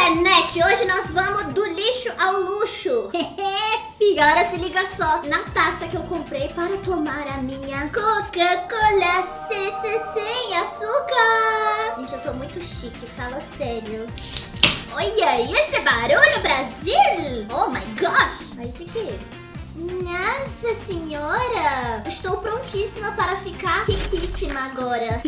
internet. Hoje nós vamos do lixo ao luxo. Galera, se liga só na taça que eu comprei para tomar a minha Coca-Cola sem açúcar. Gente, eu tô muito chique, fala sério. Olha esse barulho, Brasil! Oh my gosh! Olha isso aqui. Nossa senhora! Estou prontíssima para ficar riquíssima agora.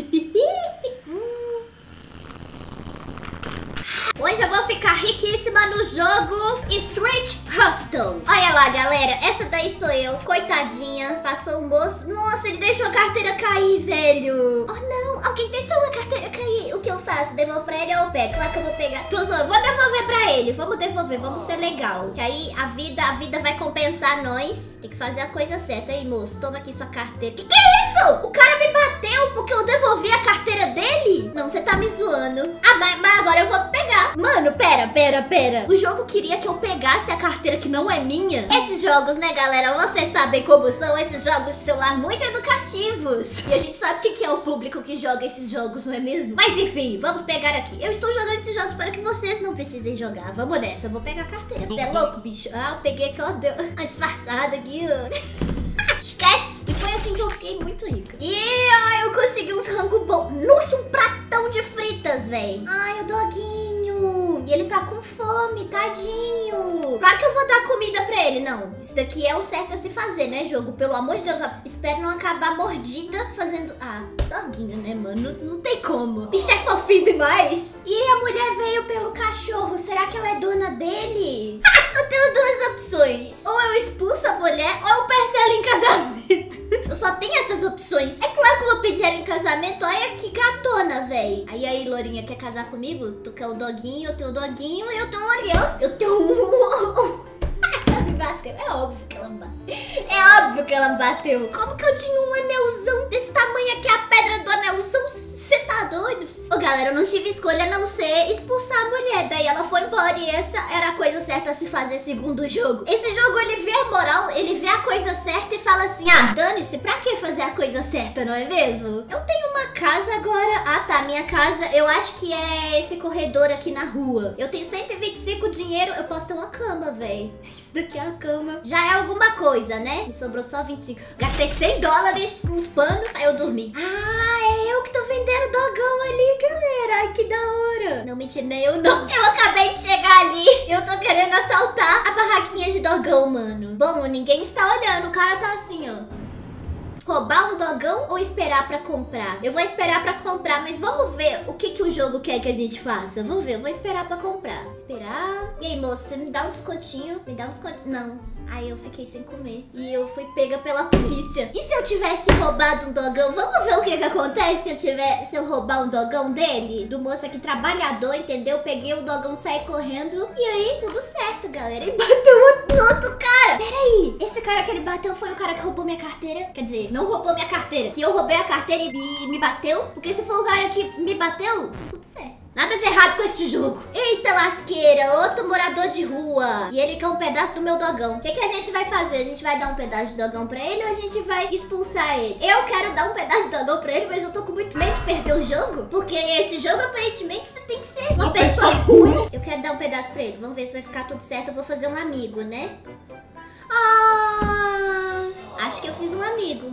Hoje eu vou ficar riquíssima no jogo Street Hustle. Olha lá, galera. Essa daí sou eu. Coitadinha. Passou o moço. Nossa, ele deixou a carteira cair, velho. Oh, não. Alguém deixou a carteira cair. O que eu faço? Devolvo pra ele ou eu pego? Claro que eu vou pegar. Trozão, eu vou devolver pra ele. Vamos devolver. Vamos ser legal. Que aí a vida vai compensar nós. Tem que fazer a coisa certa. Aí, moço, toma aqui sua carteira. Que é isso? O cara me bateu porque eu devolvi a carteira dele? Não, você tá me zoando. Ah, mas agora eu vou pegar. Mano, pera. O jogo queria que eu pegasse a carteira que não é minha. Esses jogos, né, galera? Vocês sabem como são esses jogos de celular muito educativos. E a gente sabe o que é o público que joga esses jogos, não é mesmo? Mas enfim, vamos pegar aqui. Eu estou jogando esses jogos para que vocês não precisem jogar. Vamos nessa, eu vou pegar a carteira. Você é louco, bicho? Ah, eu peguei aquela disfarçada aqui, ó. Esquece! E foi assim que eu fiquei muito rica. E eu consegui uns rango bom. Nossa, um pratão de fritas, velho. Ai, o doguinho. E ele tá com fome, tadinho. Claro que eu vou dar comida pra ele. Não, isso daqui é o certo a se fazer, né, jogo? Pelo amor de Deus, espero não acabar mordida fazendo... Ah, doguinho, né, mano? Não tem como. Bicho é fofinho demais. E a mulher veio pelo cachorro. Será que ela é dona dele? Eu tenho duas opções. Ou eu expulso a mulher, ou eu peço ela em casamento. Eu só tenho essas opções. É claro que eu vou pedir ela em casamento. Olha que gatona, véi. Aí, Lourinha, quer casar comigo? Tu quer o doguinho, eu tenho o doguinho e eu tenho uma aliança. Eu tenho um... Ela me bateu. É óbvio que ela me bateu. É óbvio que ela me bateu. Como que eu tinha um anelzão desse tamanho aqui? A pedra do anelzão. Você tá doido? Ô, galera, eu não tive escolha a não ser expulsar a mulher. Daí ela foi embora e essa era a coisa certa a se fazer segundo o jogo. Esse jogo, ele vê a moral, ele vê a coisa certa e fala assim: ah, dane-se, pra que fazer a coisa certa, não é mesmo? Eu tenho uma casa agora. Ah, tá, minha casa, eu acho que é esse corredor aqui na rua. Eu tenho 125 dinheiro, eu posso ter uma cama, velho. Isso daqui é a cama. Já é alguma coisa, né? Me sobrou só 25. Gastei $100, uns panos, aí eu dormi. Ah, é eu que tô vendendo dogão ali, galera. Ai, que da hora. Não, mentira, nem eu não. Eu acabei de chegar ali. Eu tô querendo assaltar a barraquinha de dogão, mano. Bom, ninguém está olhando. O cara tá assim, ó. Roubar um dogão ou esperar pra comprar? Eu vou esperar pra comprar, mas vamos ver o que o jogo quer que a gente faça. Vamos ver, eu vou esperar pra comprar. Esperar. E aí, moça, você me dá um descontinho? Me dá um descontinho. Não. Aí eu fiquei sem comer. E eu fui pega pela polícia. E se eu tivesse roubado um dogão? Vamos ver o que acontece se eu roubar um dogão dele? Do moço aqui, trabalhador, entendeu? Peguei o dogão, saí correndo. E aí, tudo certo, galera. Ele bateu no outro cara. Peraí. Esse cara que ele bateu foi o cara que roubou minha carteira? Quer dizer, não roubou minha carteira. Que eu roubei a carteira e me bateu? Porque se for o cara que me bateu, tá tudo certo. Nada de errado com este jogo. Eita lasqueira, outro morador de rua. E ele quer um pedaço do meu dogão. O que a gente vai fazer? A gente vai dar um pedaço de dogão pra ele ou a gente vai expulsar ele? Eu quero dar um pedaço de dogão pra ele, mas eu tô com muito medo de perder o jogo. Porque esse jogo, aparentemente, você tem que ser uma pessoa ruim. Eu quero dar um pedaço pra ele. Vamos ver se vai ficar tudo certo. Eu vou fazer um amigo, né? Ah, acho que eu fiz um amigo.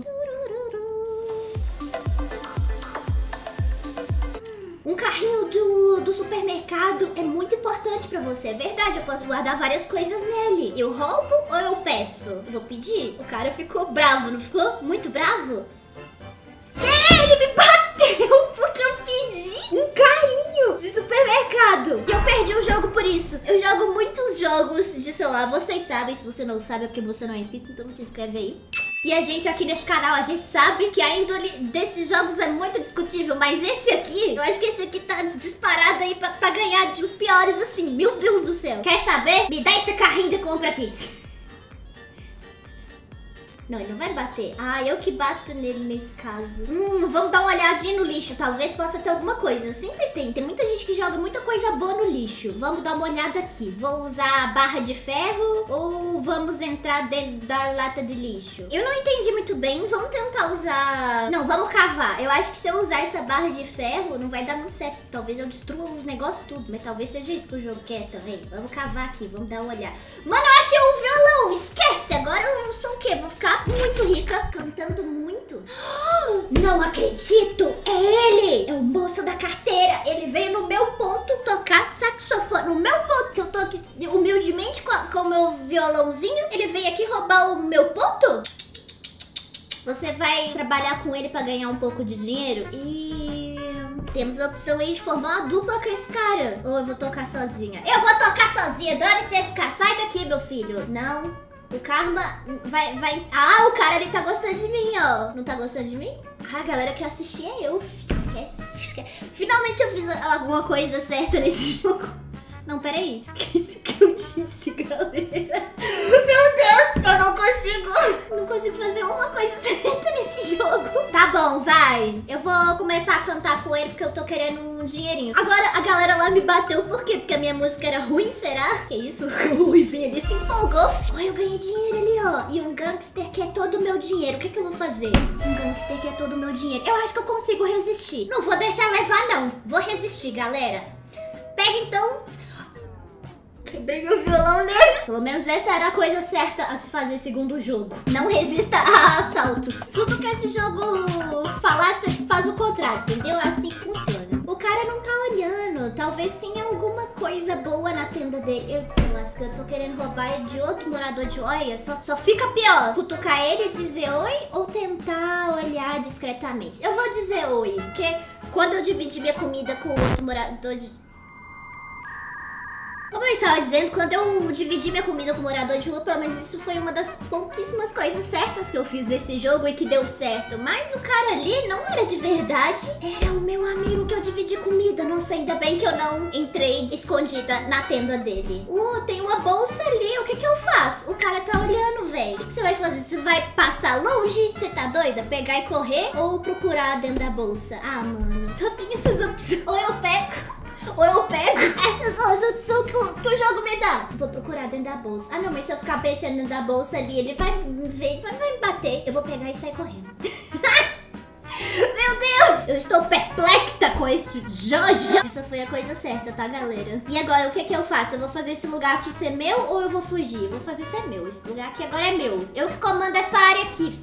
Um carrinho do supermercado é muito importante pra você, é verdade. Eu posso guardar várias coisas nele. Eu roubo ou eu peço? Eu vou pedir. O cara ficou bravo, não ficou? Muito bravo? Ele me bateu porque eu pedi um carrinho de supermercado. E eu perdi o jogo por isso. Eu jogo muitos jogos de celular. Vocês sabem, se você não sabe é porque você não é inscrito, então se inscreve aí. E a gente aqui neste canal, a gente sabe que a índole desses jogos é muito discutível. Mas esse aqui, eu acho que esse aqui tá disparado aí pra ganhar de os piores assim. Meu Deus do céu. Quer saber? Me dá esse carrinho de compra aqui. Não, ele não vai bater. Ah, eu que bato nele nesse caso. Vamos dar uma olhadinha no lixo. Talvez possa ter alguma coisa. Sempre tem. Tem muita gente que joga muita coisa boa no lixo. Vamos dar uma olhada aqui. Vou usar a barra de ferro ou vamos entrar dentro da lata de lixo? Eu não entendi muito bem. Vamos tentar usar... Não, vamos cavar. Eu acho que se eu usar essa barra de ferro, não vai dar muito certo. Talvez eu destrua os negócios tudo. Mas talvez seja isso que o jogo quer também. Vamos cavar aqui. Vamos dar uma olhada. Mano, eu achei um violão. Esquece. Agora eu sou o quê? Vou ficar muito rica, cantando muito. Não acredito! É ele! É o moço da carteira. Ele veio no meu ponto tocar saxofone. No meu ponto, que eu tô aqui humildemente com o meu violãozinho. Ele veio aqui roubar o meu ponto? Você vai trabalhar com ele pra ganhar um pouco de dinheiro? E... temos a opção aí de formar uma dupla com esse cara. Ou eu vou tocar sozinha? Eu vou tocar sozinha. Dane-se esse cara. Sai daqui, meu filho. Não. O karma vai... Ah, o cara, ele tá gostando de mim, ó. Não tá gostando de mim? Ah, a galera que assistia é eu. Esquece. Finalmente eu fiz alguma coisa certa nesse jogo. Não, peraí. Esqueci o que eu disse, galera. Meu Deus, eu não consigo fazer uma coisa certa nesse jogo. Tá bom, vai. Eu vou começar a cantar com ele porque eu tô querendo um dinheirinho. Agora, a galera lá me bateu por quê? Porque a minha música era ruim, será? Que isso? O Ruivinho ali se empolgou. Olha, eu ganhei dinheiro ali, ó. E um gangster quer todo o meu dinheiro. O que que eu vou fazer? Um gangster quer todo o meu dinheiro. Eu acho que eu consigo resistir. Não vou deixar levar, não. Vou resistir, galera. Pega, então... Quebrei meu violão nele. Pelo menos essa era a coisa certa a se fazer segundo o jogo. Não resista a assaltos. Tudo que esse jogo falar, você faz o contrário, entendeu? É assim que funciona. O cara não tá olhando. Talvez tenha alguma coisa boa na tenda dele. Eu tô querendo roubar de outro morador de... Olha, só fica pior. Cutucar ele e dizer oi ou tentar olhar discretamente. Eu vou dizer oi, porque quando eu dividi minha comida com o outro morador de... Como eu estava dizendo, quando eu dividi minha comida com o morador de rua, pelo menos isso foi uma das pouquíssimas coisas certas que eu fiz nesse jogo e que deu certo. Mas o cara ali não era de verdade, era o meu amigo que eu dividi comida. Nossa, ainda bem que eu não entrei escondida na tenda dele. Tem uma bolsa ali, o que que eu faço? O cara tá olhando, velho. O que que você vai fazer? Você vai passar longe? Você tá doida? Pegar e correr? Ou procurar dentro da bolsa? Ah, mano, só tem essas opções. Ou eu pego... Ou eu pego. Essas são as opções que o jogo me dá. Vou procurar dentro da bolsa. Ah, não, mas se eu ficar mexendo dentro da bolsa ali, ele vai me ver, vai me bater. Eu vou pegar e sair correndo. Meu Deus! Eu estou perplexa com este jogo. Essa foi a coisa certa, tá, galera? E agora, o que que eu faço? Eu vou fazer esse lugar aqui ser meu ou eu vou fugir? Eu vou fazer ser meu. Esse lugar aqui agora é meu. Eu que comando essa área aqui.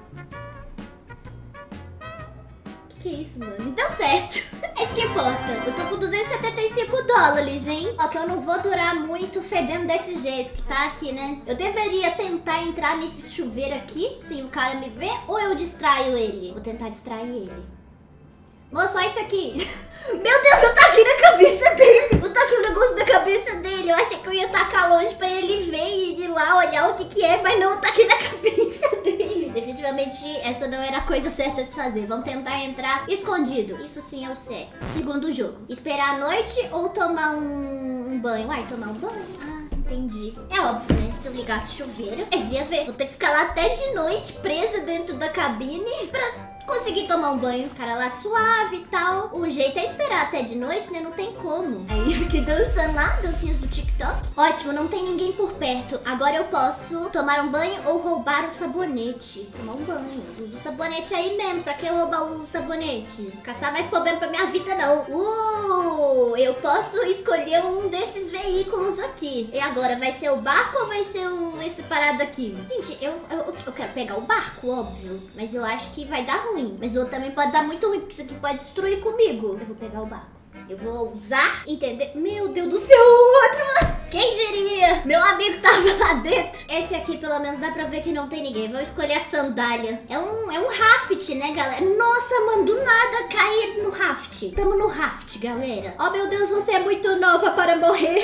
Que isso, mano? Deu certo. É isso que importa. Eu tô com 275 dólares, hein? Ó, que eu não vou durar muito fedendo desse jeito que tá aqui, né? Eu deveria tentar entrar nesse chuveiro aqui, sem o cara me ver, ou eu distraio ele? Vou tentar distrair ele. Moço, olha isso aqui. Meu Deus, eu taquei na cabeça dele. Eu taquei o negócio na cabeça dele. Eu achei que eu ia tacar longe pra ele ver e ir lá olhar o que que é, mas não, eu taquei na cabeça dele. Definitivamente, essa não era a coisa certa a se fazer. Vamos tentar entrar escondido. Isso sim é o certo. Segundo jogo. Esperar a noite ou tomar um banho? Uai, tomar um banho? Ah, entendi. É óbvio, né? Se eu ligasse o chuveiro, eu ia ver. Vou ter que ficar lá até de noite, presa dentro da cabine, pra... consegui tomar um banho, cara lá suave e tal. O jeito é esperar até de noite, né? Não tem como. Aí fiquei dançando lá, dancinhas do TikTok. Ótimo, não tem ninguém por perto. Agora eu posso tomar um banho ou roubar o sabonete. Tomar um banho. Uso o sabonete aí mesmo. Pra que eu roubar o sabonete? Caçar mais problema pra minha vida, não. Eu posso escolher um desses veículos aqui. E agora, vai ser o barco ou vai ser esse parado aqui? Gente, eu quero pegar o barco, óbvio. Mas eu acho que vai dar ruim. Mas o outro também pode dar muito ruim, porque isso aqui pode destruir comigo. Eu vou pegar o barco. Eu vou usar, entender? Meu Deus do céu, o outro... Quem diria? Meu amigo tava lá dentro. Esse aqui, pelo menos, dá pra ver que não tem ninguém. Vou escolher a sandália. É um raft, né, galera? Nossa, mano, do nada caí no raft. Tamo no raft, galera. Oh, meu Deus, você é muito nova para morrer. Tem um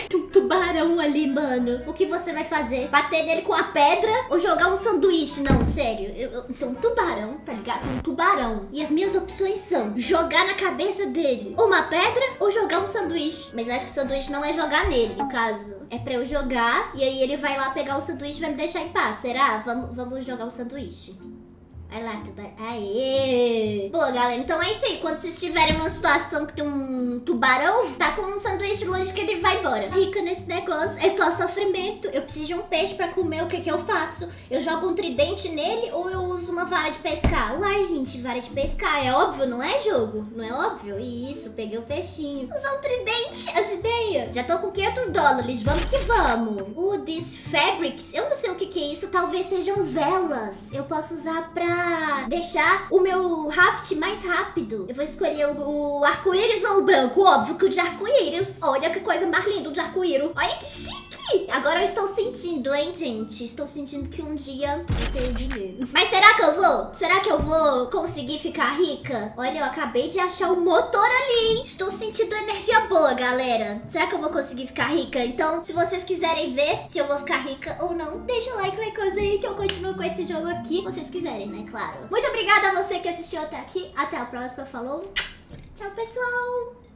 tubarão ali, mano. O que você vai fazer? Bater nele com a pedra ou jogar um sanduíche? Não, sério. Então, um tubarão, tá ligado? Um tubarão. E as minhas opções são jogar na cabeça dele uma pedra ou jogar um sanduíche. Mas eu acho que o sanduíche não é jogar nele, no caso. É pra eu jogar e aí ele vai lá pegar o sanduíche e vai me deixar em paz. Será? Vamos jogar o sanduíche. Vai lá, tubarão. Aê! Pô, galera, então é isso aí. Quando vocês estiverem numa situação que tem um tubarão, tá com um sanduíche longe que ele vai embora. Rica nesse negócio. É só sofrimento. Eu preciso de um peixe pra comer. O que eu faço? Eu jogo um tridente nele ou eu uso uma vara de pescar? Uai, gente, vara de pescar. É óbvio, não é, jogo? Não é óbvio? Isso, peguei o peixinho. Usar um tridente, as ideias. Já tô com $500. Vamos que vamos. These fabrics. Eu não sei o que é isso. Talvez sejam velas. Eu posso usar pra deixar o meu raft mais rápido. Eu vou escolher o arco-íris ou o branco. Óbvio que o de arco-íris. Olha que coisa mais linda o de arco-íris. Olha que chique. Agora eu estou sentindo, hein, gente? Estou sentindo que um dia eu tenho dinheiro. Mas será que eu vou? Será que eu vou conseguir ficar rica? Olha, eu acabei de achar o motor ali, hein? Estou sentindo energia boa, galera. Será que eu vou conseguir ficar rica? Então, se vocês quiserem ver se eu vou ficar rica ou não, deixa o like, coisa aí que eu continuo com esse jogo aqui. Se vocês quiserem, né? Claro. Muito obrigada a você que assistiu até aqui. Até a próxima. Falou. Tchau, pessoal.